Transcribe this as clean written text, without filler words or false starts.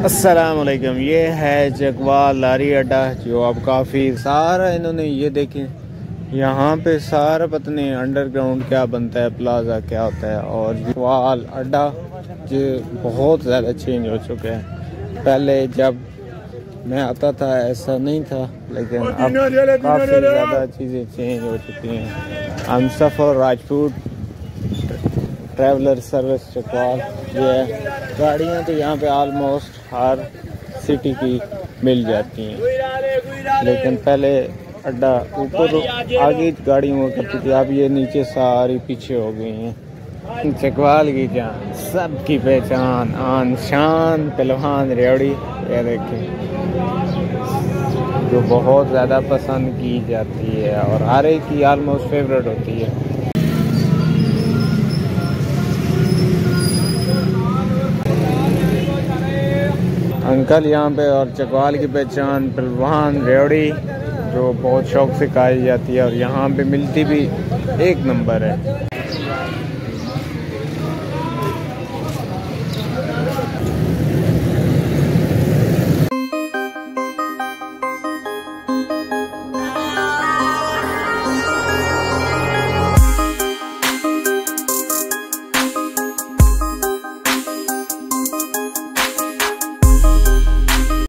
अस्सलाम वालेकुम। ये है जगवाल लारी अड्डा, जो अब काफ़ी सारा इन्होंने ये देखें यहाँ पे सारा पता नहीं अंडरग्राउंड क्या बनता है, प्लाजा क्या होता है। और जगवाल अड्डा जो बहुत ज़्यादा चेंज हो चुका है। पहले जब मैं आता था ऐसा नहीं था, लेकिन अब काफ़ी ज़्यादा चीज़ें चेंज हो चुकी हैं। हम सफ़र राजपूत ट्रैवलर सर्विस जगवाल ये है। गाड़ियाँ तो यहाँ पे आलमोस्ट हर सिटी की मिल जाती हैं, लेकिन पहले अड्डा ऊपर आगे गाड़ी हुआ करती थी, अब ये नीचे सारी पीछे हो गई हैं। जगवाल की जान सबकी पहचान, आन शान पहलवान रेवड़ी, ये देखिए जो बहुत ज़्यादा पसंद की जाती है और हर एक की आलमोस्ट फेवरेट होती है। अंकल यहाँ पे और जगवाल की पहचान पहलवान रेवड़ी जो बहुत शौक से खाई जाती है और यहाँ पे मिलती भी एक नंबर है।